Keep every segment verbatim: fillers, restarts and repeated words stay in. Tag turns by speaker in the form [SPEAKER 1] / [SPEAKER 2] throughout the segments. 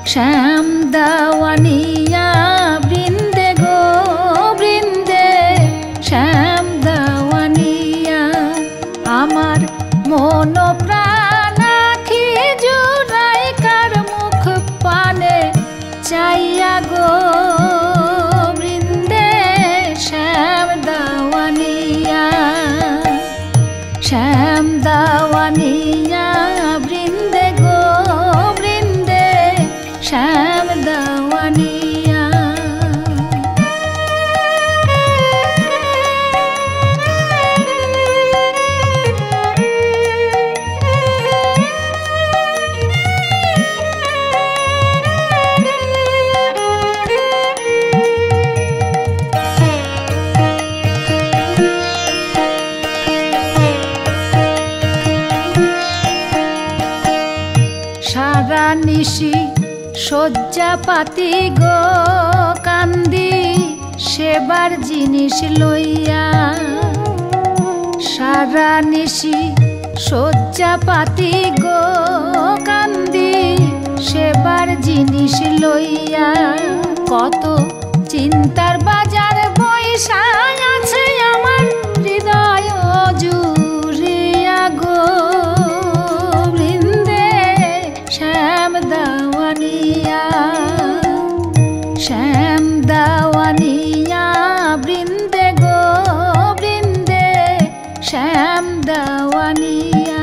[SPEAKER 1] শ্যাম দাওয়ানিয়া বৃন্দে গো বৃন্দে শ্যাম দাওয়ানিয়া আমার মন প্রাণ আখি জুড়াই কার মুখ পানে চাইয়া গো বৃন্দে শ্যাম দাওয়ানিয়া শ্যাম দাওয়ানিয়া বৃন্দে গো বৃন্দে শ্যাম দাওয়ানিয়া সারা নিশি শয্যা পাতি গো কান্দি সেবার জিনিস লইয়া সারা নিশি শয্যা পাতি গো কান্দি সেবার জিনিস লইয়া কত চিন্তার বাজার বৈশাখ আছে আমার হৃদয় জুড়িয়া গো শ্যাম দাওয়ানিয়া শ্যাম দাওয়ানিয়া বৃন্দে গো বৃন্দে শ্যাম দাওয়ানিয়া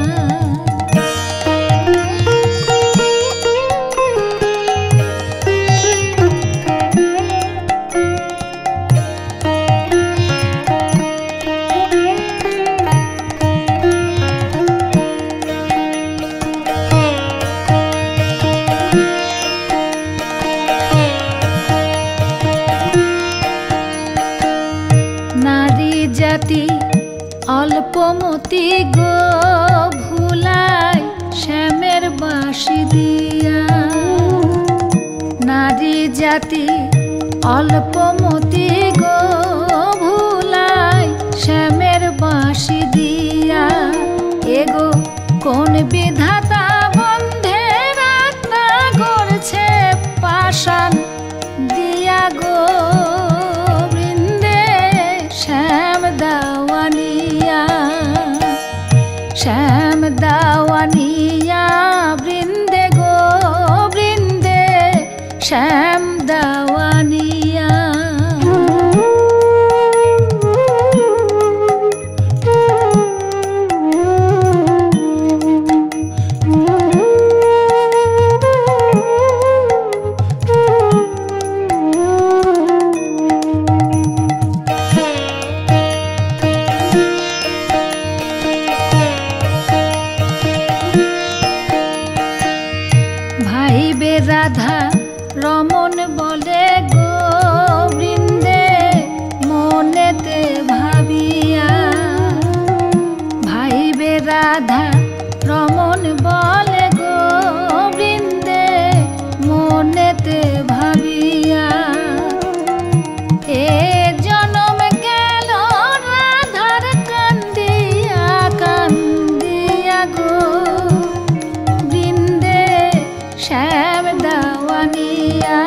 [SPEAKER 1] জাতি অল্পমতি গো ভুলাই শ্যামের বাঁশি দিয়া নারী জাতি অল্পমতি গো ভুলাই শ্যামের বাঁশি দিয়া এগো কোন বিধাতা বন্ধের আত্মা গড়ছে পাষাণ দিয়া গো শ্যাম দাওয়ানিয়া শ্যাম দাওয়ানিয়া বৃন্দে গো বৃন্দে শ্যাম দাওয়ানিয়া রাধা রমন বলে গো বৃন্দে মনেতে ভাবিয়া ভাইবে রাধা রমন বলে গো বৃন্দে মনেতে ভাবিয়া এ জনম গেল রাধার কান্দিয়া কান্দিয়া গো বৃন্দে শ্যাম দাওয়ানিয়া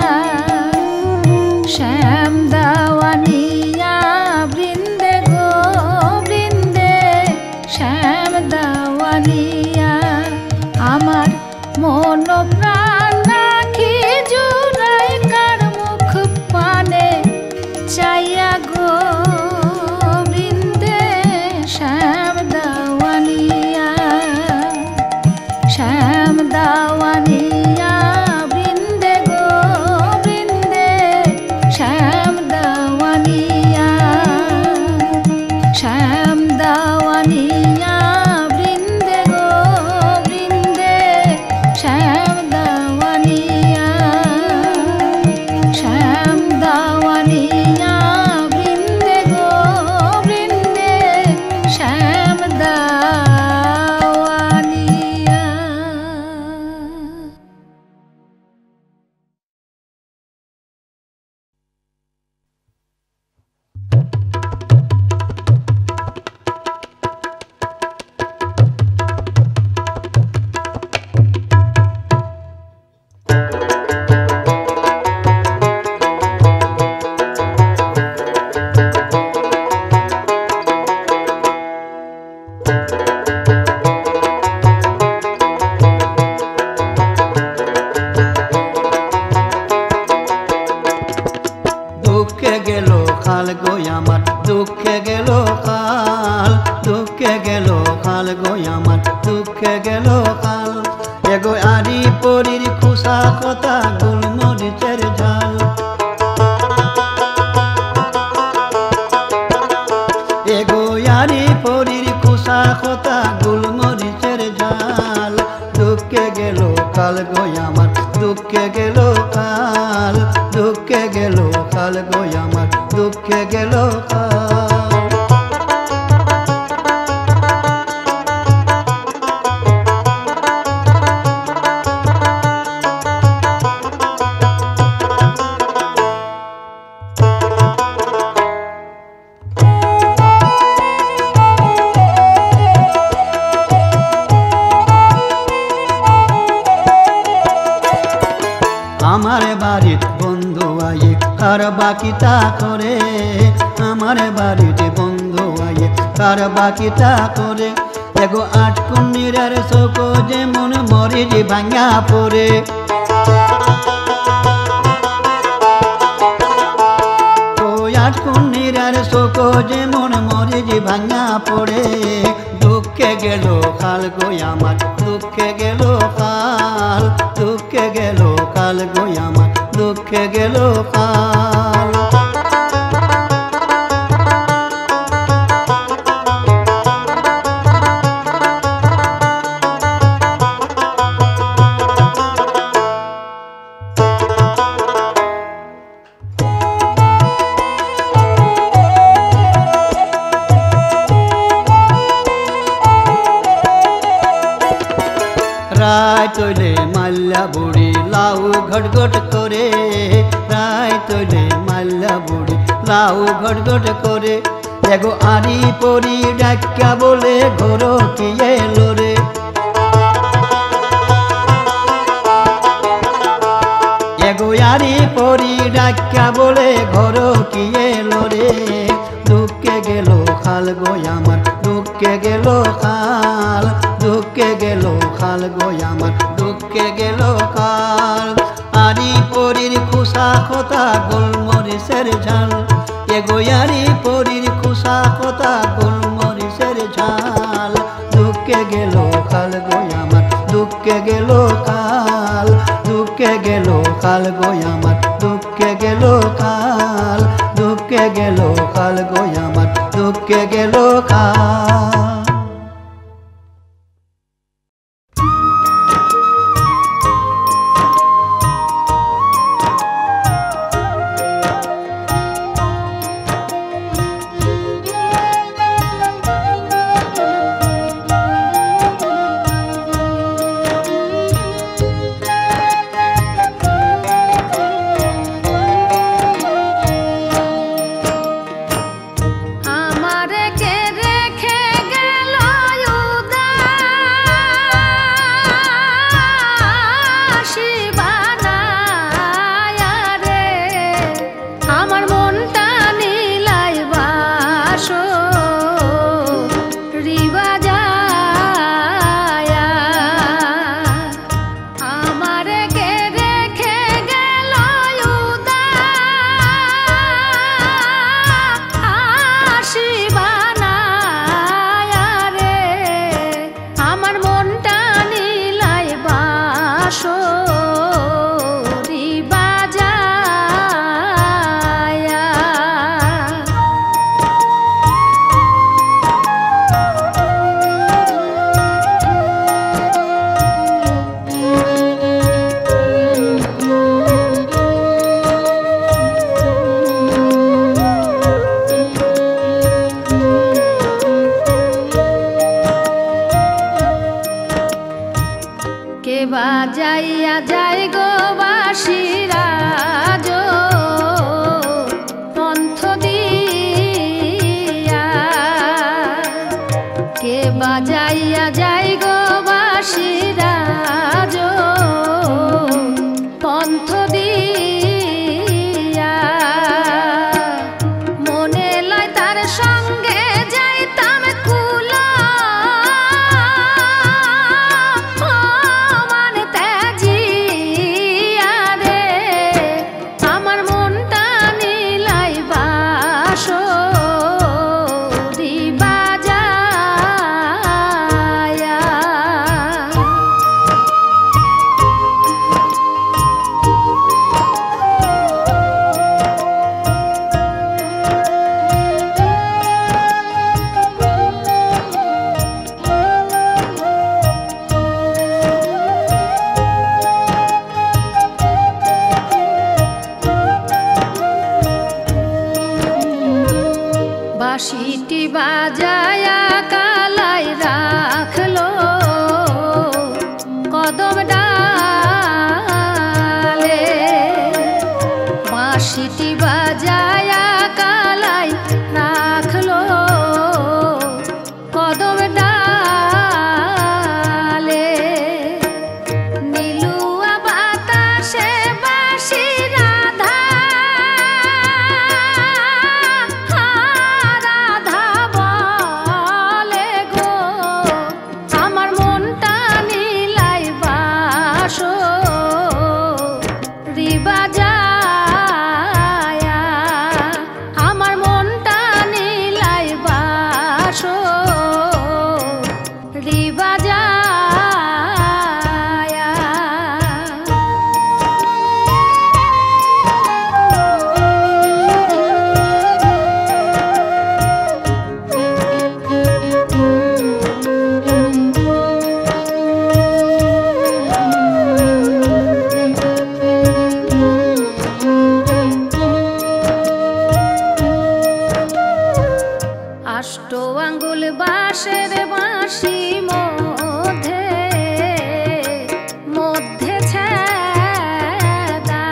[SPEAKER 1] শ্যাম দাওয়ানিয়া বৃন্দে গো বৃন্দে শ্যাম দাওয়ানিয়া আমার মন প্রাণ আখি জুড়াই কার মুখ পানে চাইয়া গো বৃন্দে শ্যাম দাওয়ানিয়া শ্যাম দাওয়ানিয়া বৃন্দে গো বৃন্দে শ্যাম দাওয়ানিয়া শ্যাম দাওয়ানিয়া বৃন্দে গো বৃন্দে শ্যাম দাওয়ানিয়া।
[SPEAKER 2] কথা গোলমরিচের ঝাল। এগোয়ারি পরীর খোসা কথা গোলমরিচের ঝাল। দুঃখে গেল কাল গো আমার, দুঃখে গেল কাল, দুঃখে গেল কাল গো আমার, দুঃখে গেল কাল। আমার বাড়ির বন্ধু আয়ে কার বাকিটা করে, আমার বাড়িতে বন্ধু আয়ে কার বাকিটা করে। এগো আট কুন্নিরার শোক যেমন মরিচ ভাঙা পড়ে। ওই আট কুন্নিরার শোক যেমন মরিচ ভাঙা পড়ে। দুঃখে গেল কাল গো আমার, দুঃখে গেল কাল, দুঃখে গেল কাল গো আমার, দুঃখে গেল কাল। রায় তৈলে মাল্লা বুড়ি লাউ ঘটঘট করে, রায় তৈলে মাল্লা বুড়ি লাউ ঘটঘট করে। এগো আরি পরি ডাক্কা বলে ঘর কি এলো রে। এগো আরি পরি ডাক্কা বলে ঘর কি এলো রে। দুঃখে গেল খাল গো আমার, দুঃখে গেল খাল, দুঃখে গেল খাল গো আমার, দুঃখে গেল কাল। আরি পরীর খুশা কথা গোলমরিচের ঝাল। এগো আরি পরীর খুশা কথা গোলমরিচের ঝাল। দুঃখে গেল কাল গো আমার, দুঃখে গেল কাল, দুঃখে গেল কাল গো আমার, দুঃখে গেল কাল, দুঃখে গেল কাল গো আমার, দুঃখে গেল কাল।
[SPEAKER 1] বাজাইয়া যায় গো বাঁশিরা যো পন্থ দিয়া, কে বাজাইয়া যায় গো বাঁশিরা যো পন্থ দিয়া। মনে লয় তার সঙ্গে যাইতাম কুলা, মানে তেজিয়া রে বাঁশিটি বাজায়া কালাই রাখলো কদম ডালে নীলুয়া বাতাসে বাঁশি রাধা রাধা বলে গো আমার মনটা নীলাই বাসো রি বাজায়া আমার মনটা নীলাই বাসো রি বাজায়া আষ্ট আঙ্গুল বাঁশের বাঁশি মধ্যে মধ্যে ছেদা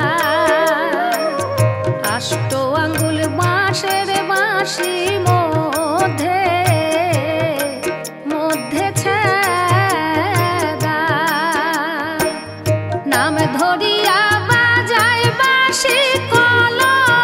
[SPEAKER 1] আষ্ট আঙ্গুল বাঁশের বাঁশি মধ্যে মধ্যে ছেদা নাম ধরিয়া বাজায় বাঁশি কল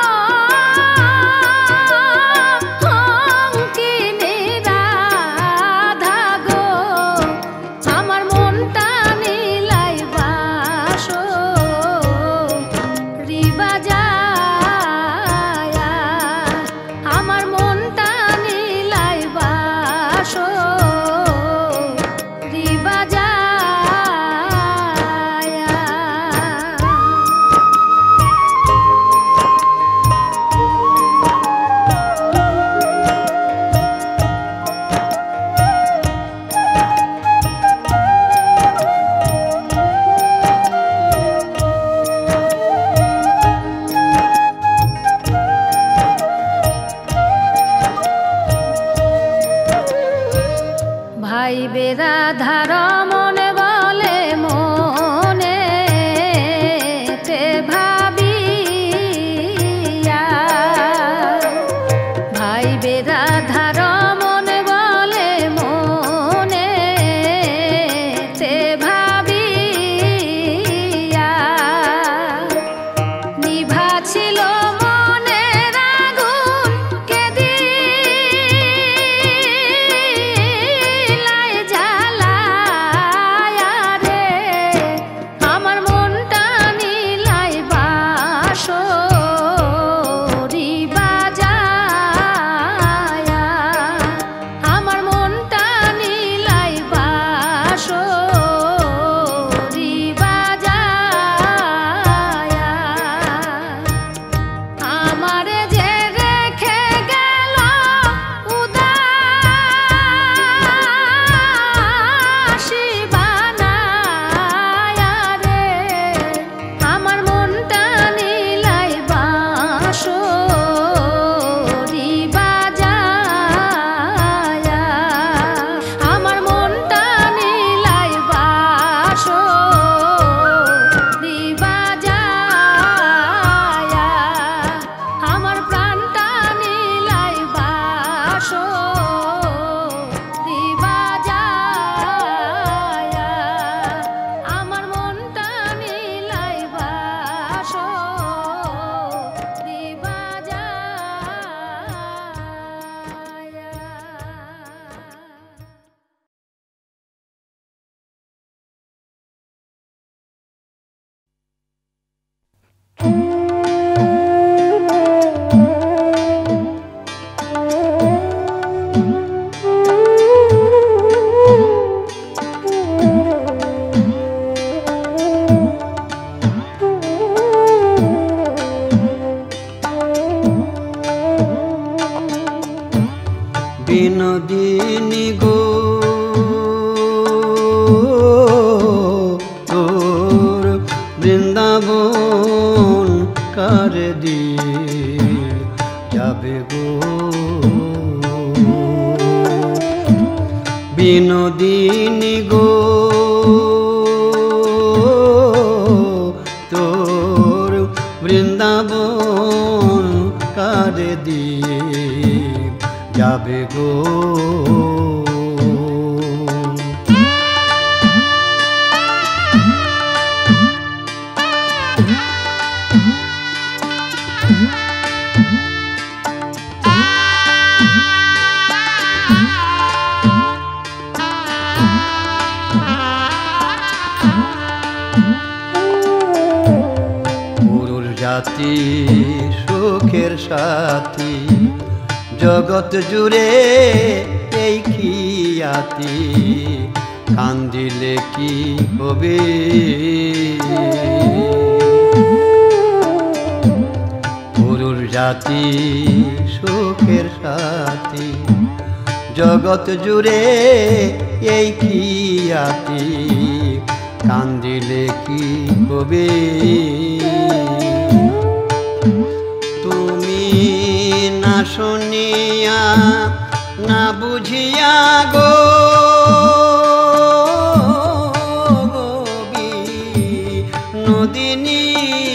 [SPEAKER 1] ভাই বেরাধার মনে বলে মনে তে ভাবিয়া ভাই বেরাধার মনে বলে মনে তে ভাবিয়া নিভা ছিল মনের আগুন কেদি
[SPEAKER 2] বিনোদিনী গো তোর বৃন্দাবন কার দিয়ে যাবে গো বিনোদিনী গো তোর বৃন্দাবন কাঁদে দিয়ে যাবে গো। জাতি সুখের সাথী জগৎ জুড়ে এই খিয়াতি, কান্দিলে কি হবে পুরুষ জাতি সুখের সাথী জগৎ জুড়ে এই খিয়াতি, কান্দিলে কি হবে তুমি না শুনিয়া না বুঝিয়া গো নদিনী,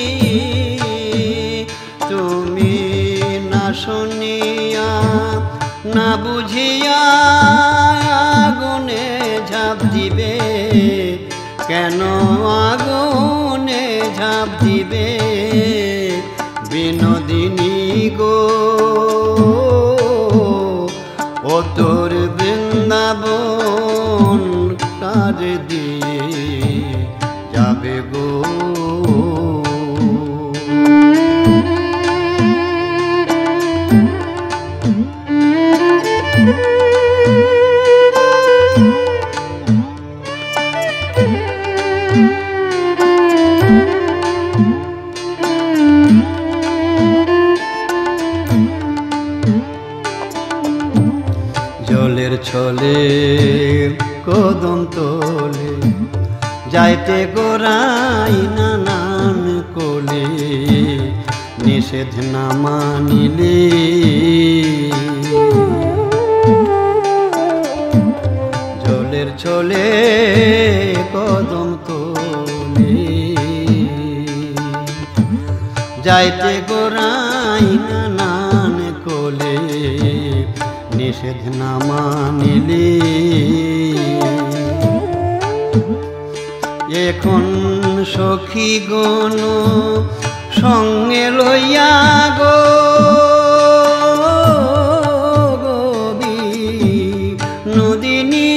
[SPEAKER 2] তুমি না শুনিয়া না বুঝিয়া আগুনে ঝাঁপ দিবে, কেন আগুনে ঝাঁপ দিবে বিনোদিনী গো। ও তোর বৃন্দাবন কার দিয়ে যাবে গো। জলের ছলে কদম তোলে যাইতে গোরাই নানান কোলে, নিষেধ না মানিলে জলের ছলে কদম তোলে যাইতে গোরাই নানান কোলে, নিষেধ না মানিলে এখন সখী গণ সঙ্গে লইয়া গো নদিনী,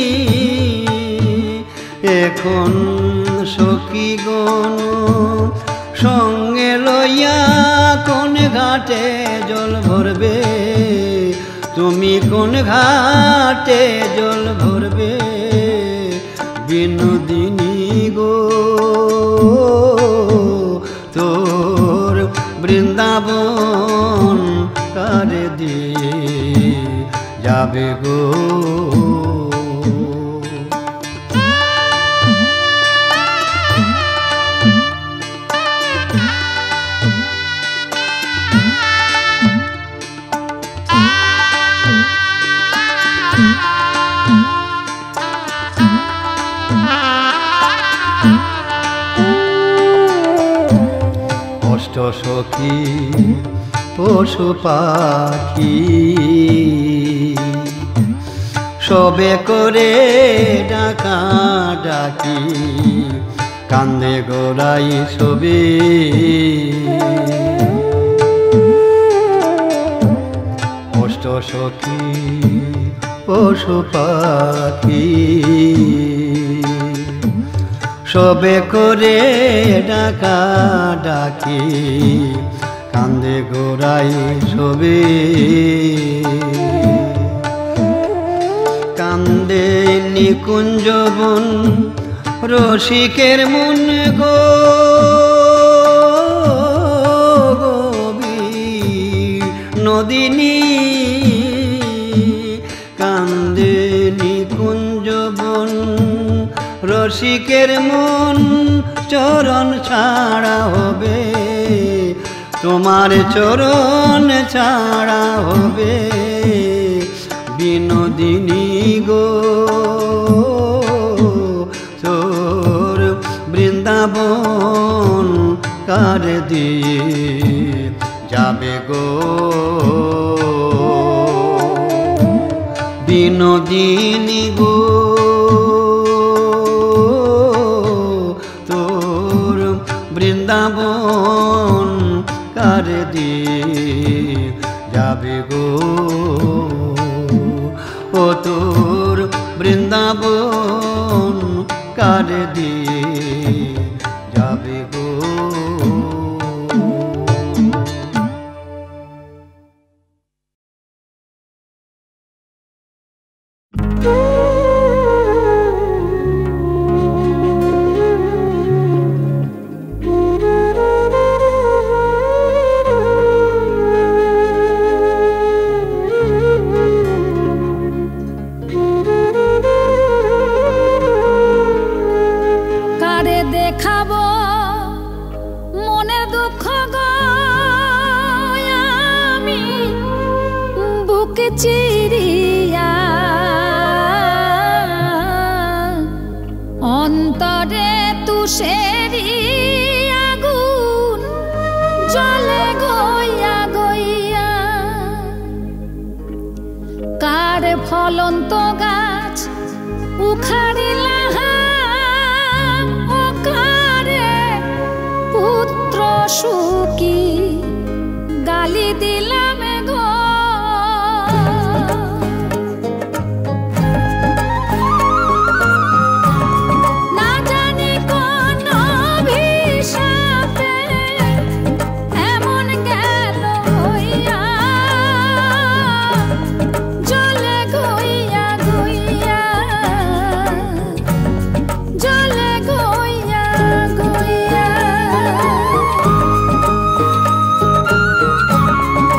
[SPEAKER 2] এখন সখী গণ সঙ্গে লইয়া কোন ঘাটে জল ভরবে, তুমি কোন ঘাটে জল ভরবে বিনোদিনী গো। তোর বৃন্দাবন কার দিয়ে যাবে গো। অষ্ট সখী পশু পাখি সবে করে ডাকা ডাকি, কান্দে গোড়াই সবে অষ্ট সখী পশু পাখি সবে করে ডাকা ডাকি, কান্দে গোড়াই সবে কান্দে নিকুঞ্জ বন রসিকের মন গো নদিনী, কান্দে নিকুঞ্জ বন রসিকের মন, চরণ ছাড়া হবে তোমার চরণ ছাড়া হবে বিনোদিনী গো। তোর বৃন্দাবন কার দিয়ে যাবে গো বিনোদিনী গো তোর বৃন্দাবন কারে দিয়ে যাবে গো ও তোর বৃন্দাবন কারে দিয়ে যাবে গো
[SPEAKER 1] চিরিয়া অন্তরে তুষেরি আগুন জ্বলে গইয়া গইয়া কার ফলন্ত গাছ উখাড়িলা ও কারে পুত্র সুখী গালি দিলাম গো
[SPEAKER 2] ও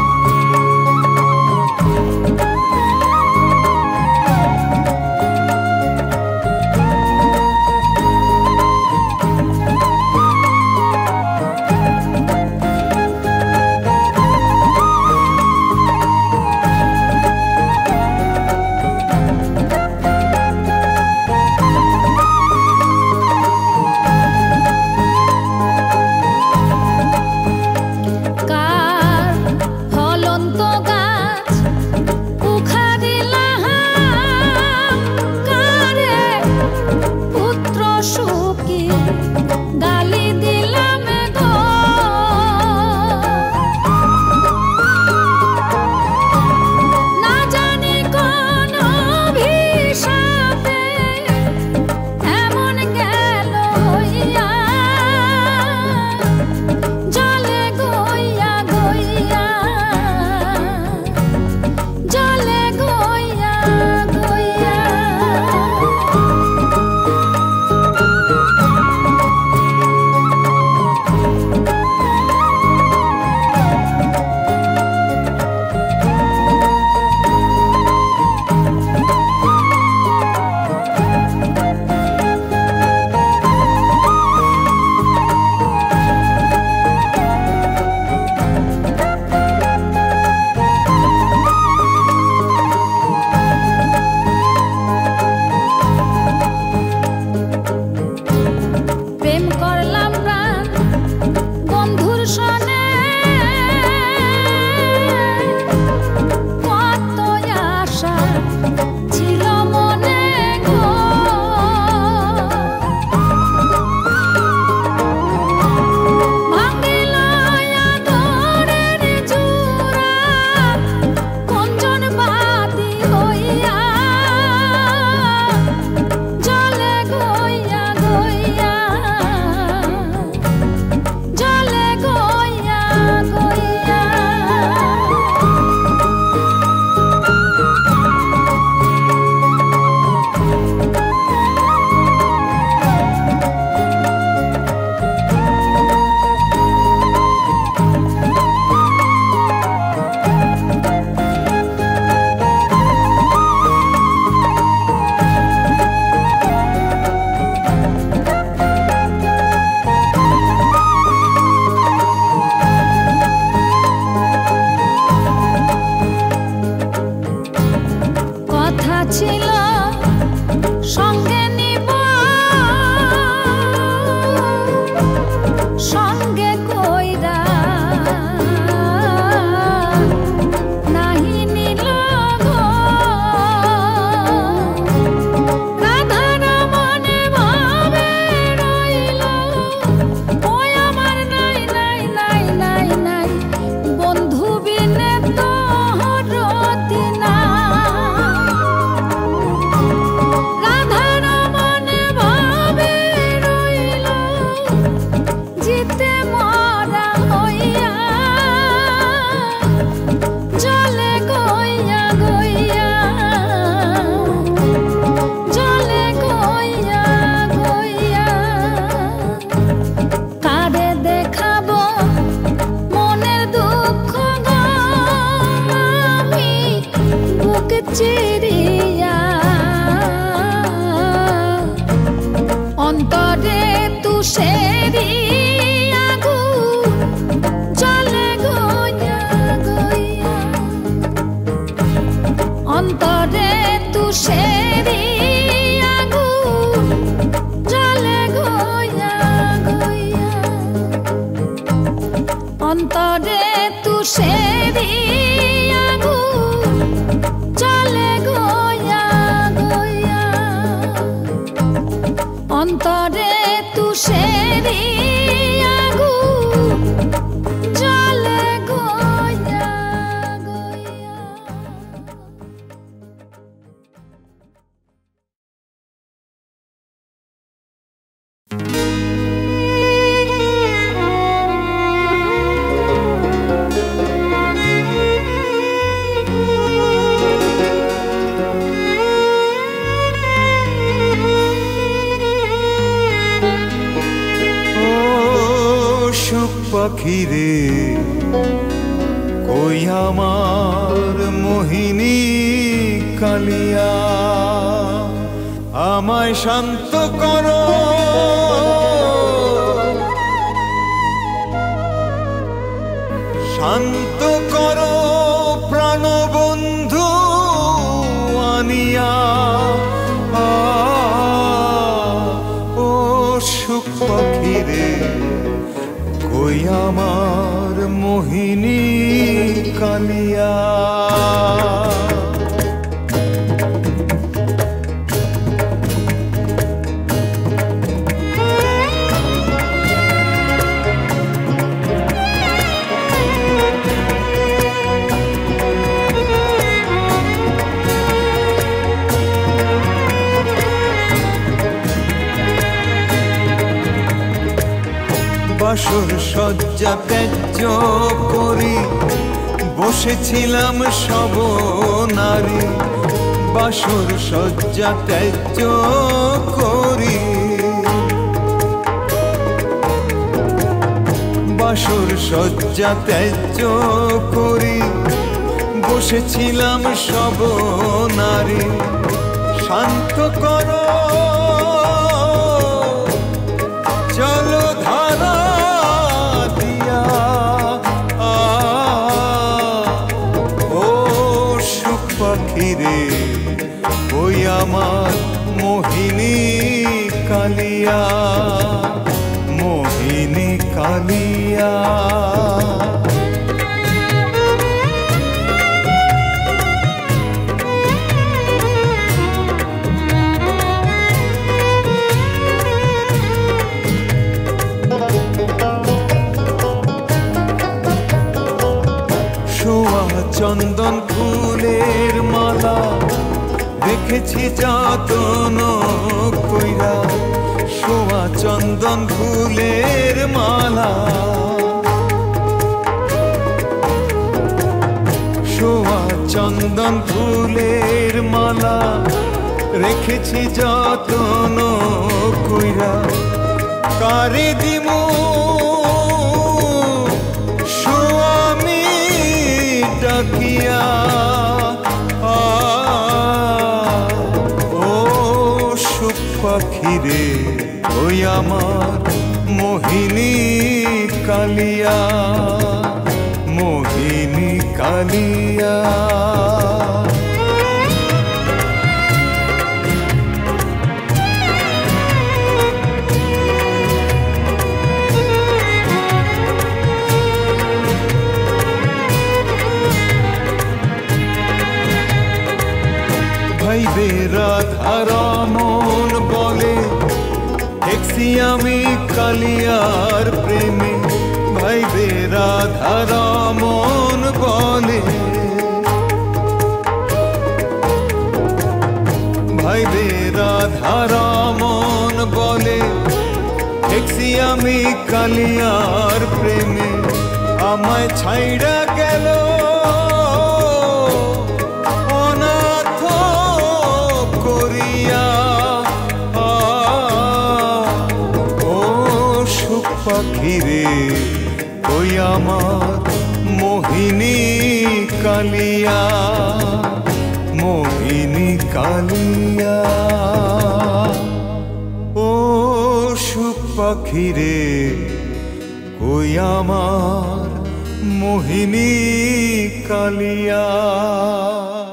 [SPEAKER 1] অন্তরে তুষেরি আগুন চলে গয়া গয়া অন্তরে তুষেরি আগুন চলে গয়া গয়া
[SPEAKER 3] পাখিরে কই আমার মোহিনী কালিয়া আমায় শান্ত করো শান্ত করো প্রাণবন্ধু আনিয়া ও সুখ পাখিরে কই আমার মোহিনী কালিয়া বাসর সজ্জা ত্যায্য করি বসেছিলাম সব নারী বাসর সজ্জা ত্যায্য করি বাসর সজ্জা ত্যায্য করি বসেছিলাম সব নারী শান্ত করো জলধারা দিয়া ও সুখ পাখিরে ওই আমার মোহিনী কালিয়া মোহিনী কালিয়া চন্দন ফুলের মালা রেখেছি যতন কইরা শোয়া চন্দন ফুলের মালা শোয়া চন্দন ফুলের মালা রেখেছি যতন কইরা কারে দিমু ডাকিয়া ও সুখ পাখিরে ওই আমার মোহিনী কালিয়া মোহিনী কালিয়া ভাইবে রাধারা মন বলে দেখছি আমি কালিয়ার প্রেমে ভাইবে রাধারা মন বলে ভাইবে রাধারা মন বলে দেখছি আমি কালিয়ার প্রেমে আমায় ছাইড়া গেল পাখিরে ওই আমার মোহিনী কালিয়া মোহিনী কালিয়া ও সুখ পাখিরে ওই আমার মোহিনী কালিয়া।